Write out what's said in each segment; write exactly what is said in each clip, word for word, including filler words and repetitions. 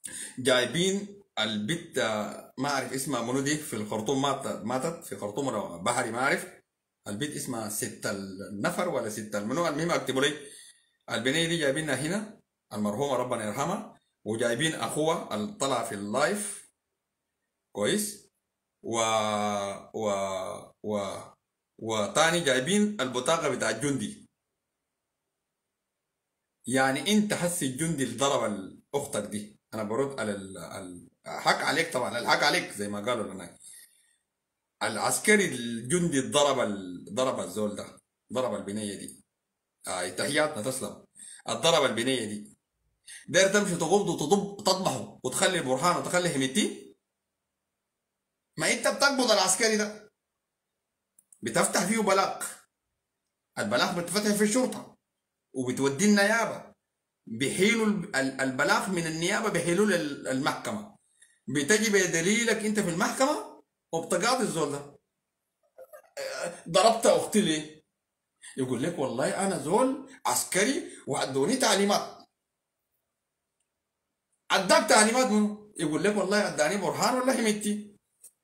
جايبين البت ما اعرف اسمها منو دي في الخرطوم، ماتت ماتت في خرطوم ولا بحري ما اعرف. البت اسمها ست النفر ولا ست المنو، المهم اكتبوا لي. البنيه دي جايبينها هنا، المرحومه ربنا يرحمها، وجايبين اخوها اللي طلع في اللايف كويس، و و و وتاني جايبين البطاقه بتاع الجندي. يعني انت حس الجندي اللي ضرب اختك دي، انا برد على ال... ال... حق عليك طبعا، الحق عليك زي ما قالوا لنا. العسكري الجندي ضرب ال... ضرب الزول ده، ضرب البنيه دي. آه تحياتنا تسلم. الضرب البنيه دي، داير تمشي تغض وتضب تطبحه وتخلي برهان وتخلي همتي. ما انت بتقبض العسكري ده، بتفتح فيه بلاغ، البلاغ بتفتح في الشرطه وبتوديه النيابه، بيحيلوا ال- البلاغ من النيابه بيحيلوا للمحكمه، بتجي بدليلك انت في المحكمه وبتقاضي الزول ده. ضربت اختي ليه؟ يقول لك والله انا زول عسكري وادوني تعليمات. اداك تعليمات منه؟ يقول لك والله اداني برهان ولا همتي.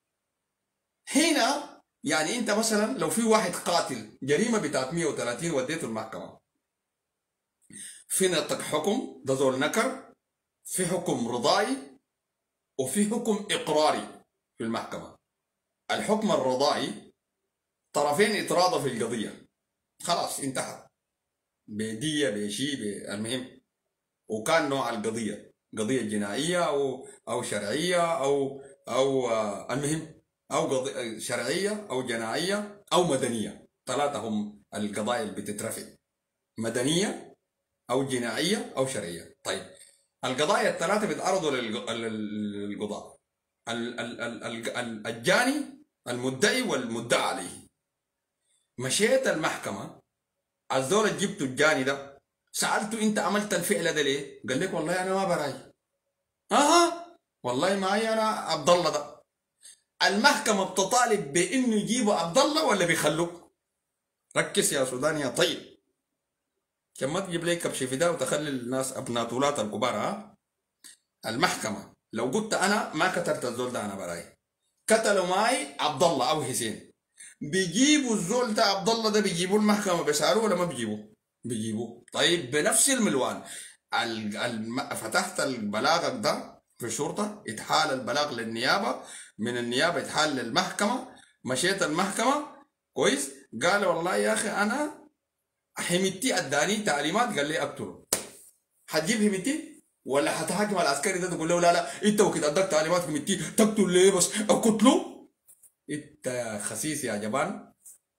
هنا يعني انت مثلا لو في واحد قاتل جريمه بتاعت مية وتلاتين وديته المحكمه، في نطق حكم ده زول نكر، في حكم رضائي وفي حكم اقراري في المحكمه. الحكم الرضائي طرفين يتراضوا في القضيه، خلاص انتهت، بدية بشيء المهم، وكان نوع القضية قضية جنائية أو أو شرعية أو أو آه، المهم أو قضية شرعية أو جنائية أو مدنية. ثلاثة هم القضايا اللي بتترفع، مدنية أو جنائية أو شرعية. طيب القضايا الثلاثة بيتعرضوا للق- لل- للقضاء، ال- ال- ال- ال- ال- الجاني المدعي والمدعى عليه. مشيت المحكمة، الزول اللي جبته الجاني ده سألته انت عملت الفعل ده ليه؟ قال لك والله انا ما براي. اها والله معي انا عبد الله ده. المحكمة بتطالب بانه يجيبوا عبد الله ولا بيخلوك؟ ركز يا سوداني يا طيب، عشان ما تجيب لي كبش فداء وتخلي الناس ابناء طولات الكبار. ها، المحكمة لو قلت انا ما قتلت الزول ده انا براي، قتلوا معي عبد الله او حسين، بيجيبوا الزول ده عبد الله ده، بيجيبوا المحكمة بيسألوه ولا ما بيجيبوا؟ بيجيبوا. طيب بنفس الملوان ال- الم- فتحت البلاغك ده في الشرطة، اتحال البلاغ للنيابة، من النيابة اتحال للمحكمة، مشيت المحكمة كويس، قال والله يا أخي أنا حميتي اداني تعليمات قال لي اقتله. هتجيب همتي ولا هتحاكم العسكري ده تقول له لا لا انت وكده اداك تعليمات همتي تقتل ليه بس اقتله؟ انت يا خسيس يا جبان،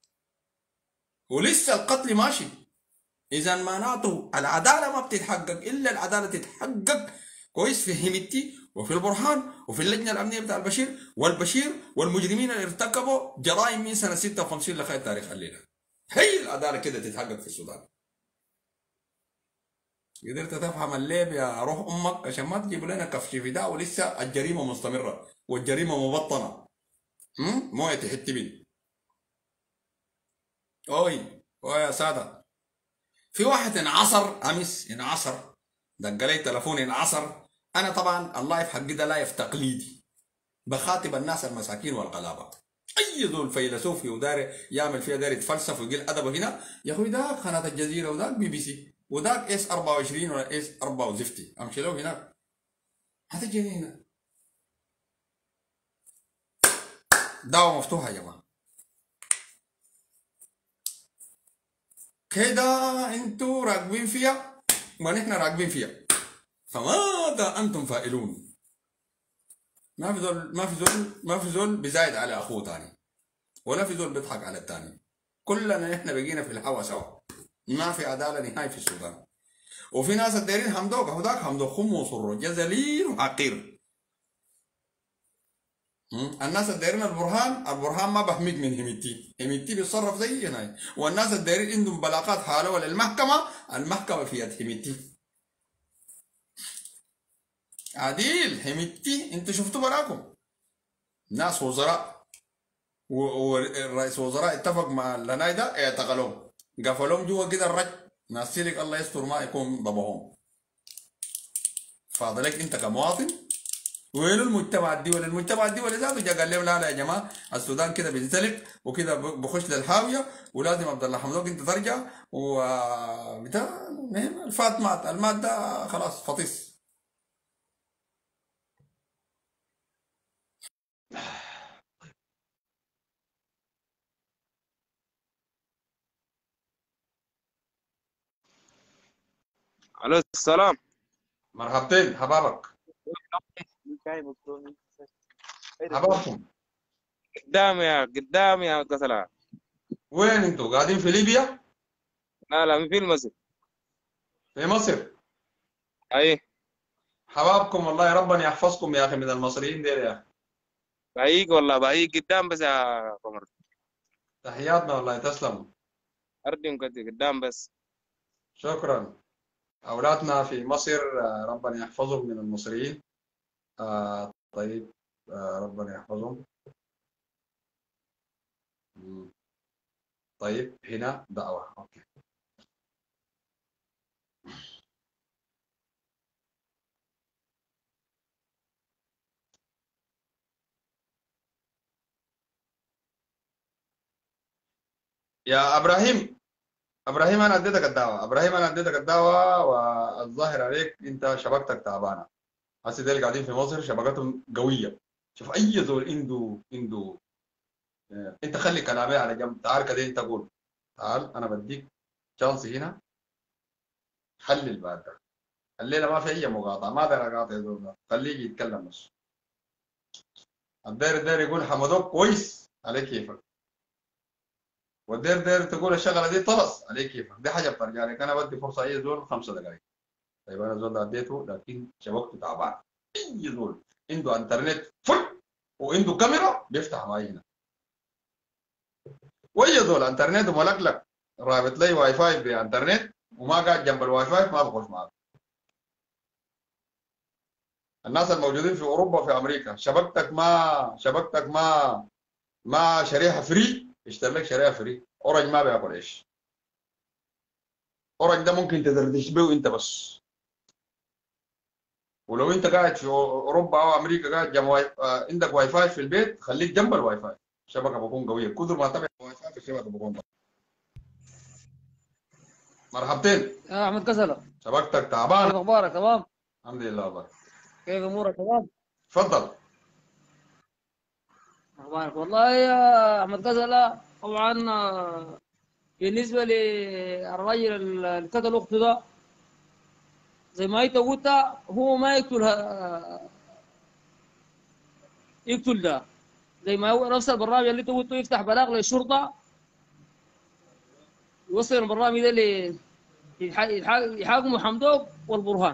ولسه القتل ماشي. اذا معناته العداله ما بتتحقق الا العداله تتحقق كويس في همتي وفي البرهان وفي اللجنه الامنيه بتاع البشير والبشير والمجرمين اللي ارتكبوا جرائم من سنه ستة وخمسين لغايه تاريخ الليله. هي العداله كده تتحقق في السودان. قدرت تفهم الليب يا روح امك عشان ما تجيب لنا كفش فداء ولسه الجريمه مستمره والجريمه مبطنه. امم مويه تحت بين. اوي اوي يا ساده، في واحد انعصر امس، انعصر دق لي تليفون انعصر. انا طبعا اللايف حقي ده لايف تقليدي، بخاطب الناس المساكين والغلابه. اي ذول فيلسوفي وداري يعمل فيها داري يتفلسف ويقل ادبه هنا يا اخوي، ذاك قناه الجزيره وذاك بي بي سي وذاك اس أربعة وعشرين ولا اس أربعة وزفتي، امشي له هناك هتجيني هنا. دعوه مفتوحه يا جماعه كده، انتوا راكبين فيها ونحن راكبين فيها، فماذا انتم فاعلون؟ ما في زول ما في زول ما في زول بيزايد على اخوه تاني، ولا في زول بيضحك على التاني. كلنا نحن بقينا في الهوا سوا، ما في عداله نهائي في السودان. وفي ناس الدايرين حمدوك، هداك حمدوك خم وصر جزليل وحقير. مم. الناس الدايرين البرهان، البرهان ما بحميك من هميتي، هميتي بيتصرف زي هنا. والناس الدايرين عندهم بلاغات حالوا للمحكمه، المحكمه في يد هميتي. عديل هميتي انتوا شفتوا براكم ناس وزراء ورئيس وزراء اتفق مع الناي ده اعتقلوهم، قفلوهم جوا كده الرج، ناس سيلك الله يستر ما يكون ضبهم. فاضلك انت كمواطن. وين المجتمع الدولي؟ المجتمع الدولي ذاته جا قال لهم لا لا يا جماعه السودان كده بينزلق وكده بخش للحاويه، ولازم عبد الله حمدوك انت ترجع وبتاع. المهم الفات مات، المات ده خلاص فطيس. الو السلام. مرحبتين حبابك. حبابكم. قدام يا قدام يا قتلة. وين انتوا قاعدين في ليبيا؟ لا لا في المسجد. في مصر. اي حبابكم والله، ربنا يحفظكم يا اخي من المصريين ديل يا اخي. بعيق والله بعيق قدام بس يا قمر. تحياتنا والله، تسلموا. اردم كده قدام بس. شكرا. اولادنا في مصر آه، ربنا يحفظهم من المصريين. آه طيب. آه ربنا يحفظهم. مم. طيب هنا دعوة. اوكي. يا ابراهيم، ابراهيم انا اديتك الدعوه، ابراهيم انا اديتك الدعوه، والظاهر عليك انت شبكتك تعبانه. هسه ديل قاعدين في مصر شبكتهم قويه. شوف اي زول عنده عنده آه، انت خلي كلامي على جنب، تعال كده انت قول. تعال انا بديك شانس هنا. حلل بعد ده. الليله ما في اي مقاطعه، ما داير اقاطع زول ده. خليه يتكلم بس. الداير الداير يقول حمدوك كويس عليك كيفك، والداير داير تقول الشغله دي طلس عليك كيفك. دي حاجه بترجع لك. انا بدي فرصه اي زول خمسة دقائق. طيب انا الزول ده اديته لكن شبكته تعبان. اي زول عنده انترنت فل وعنده كاميرا بيفتح معي هنا. واي زول انترنت وملكلك رابط لي واي فاي بانترنت وما قاعد جنب الواي فاي ما بخش معك. الناس الموجودين في اوروبا وفي امريكا شبكتك ما شبكتك ما ما شريحه فري، اشتري لك شريحه فري. اورنج ما بياكل ايش. اورنج ده ممكن تدردش به انت بس. ولو انت قاعد في اوروبا او امريكا قاعد جنب واي... آه، عندك واي فاي في البيت، خليك جنب الواي فاي. الشبكه بكون قويه. كثر ما تبع الواي فاي في الشبكه بكون قوية. مرحبتين. يا احمد كسلة، شبكتك تعبانه. كيف اخبارك؟ تمام؟ الحمد لله والله. كيف امورك؟ تمام؟ تفضل. اخبارك والله يا احمد كسلة. طبعا آه، بالنسبه للرجل اللي قتل اخته ده، زي ما انت قلت، هو ما يقتل آه، يقتل ده. زي ما هو نفس البرنامج اللي انت قلته يفتح بلاغ للشرطه، يوصل البرنامج ده ل يحاكموا حمدوك والبرهان.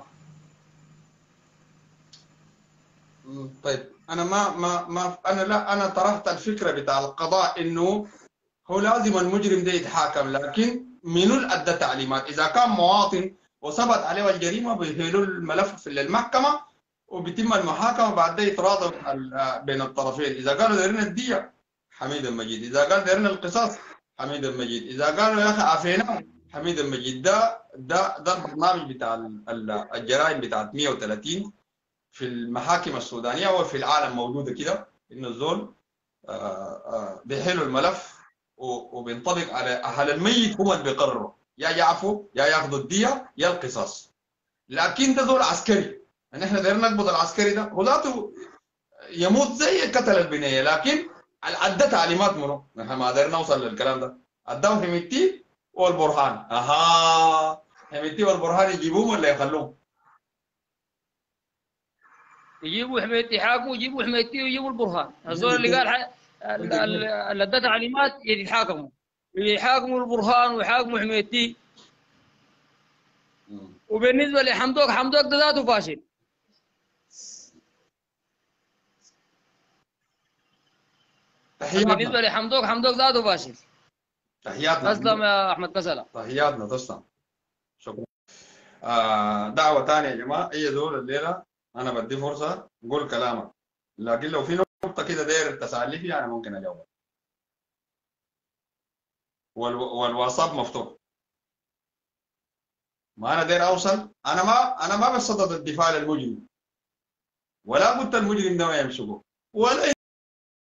مم، طيب انا ما ما ما انا لا انا طرحت الفكره بتاع القضاء انه هو لازم المجرم ده يتحاكم، لكن منو اللي ادى تعليمات؟ اذا كان مواطن وثبت عليه الجريمه بيهيلوا الملف في المحكمه وبيتم المحاكمه، بعد ده يتراضى بين الطرفين. اذا قالوا دايرين الديه حميد المجيد، اذا قال دايرين القصاص حميد المجيد، اذا قالوا يا اخي عافينا حميد المجيد. ده ده ده البرنامج بتاع الجرائم بتاعت مية وثلاثين في المحاكم السودانيه وفي العالم موجوده كده، انه الزول بيحلوا الملف وبينطبق على اهل الميت، هم اللي بيقرروا يا يعفوا يا ياخذوا الديه يا القصاص. لكن ده زول عسكري، ان احنا دايرين نقبض العسكري ده هو ذاته يموت زي قتل البنيه، لكن ادى تعليمات منه. نحن ما قدرنا نوصل للكلام ده. اداهم حميدتي والبرهان. اها، حميدتي والبرهان يجيبوهم ولا يخلوهم؟ يجيبوا حمايتي، يحاكموا، يجيبوا حمايتي ويجيبوا البرهان. الزول اللي قال ح- وانت اللي ادى تعليمات يتحاكموا، يحاكموا البرهان ويحاكموا حمايتي. وبالنسبه لحمدوك، حمدوك ده ذاته فاشل. تحياتنا. بالنسبه لحمدوك، حمدوك ذاته فاشل. تحياتنا. تسلم يا احمد كسلة. تحياتنا. تسلم. شكرا. آه دعوة ثانية يا جماعة، أي زول الليلة أنا بدي فرصة قول كلامك، لكن لو في نقطة كده داير تسألني فيها أنا ممكن أجاوبك. والو... والواتساب مفتوح. ما انا داير اوصل، انا ما انا ما بصدد الدفاع للمجرم، ولا قلت المجرم ده ما يمسكه، ولا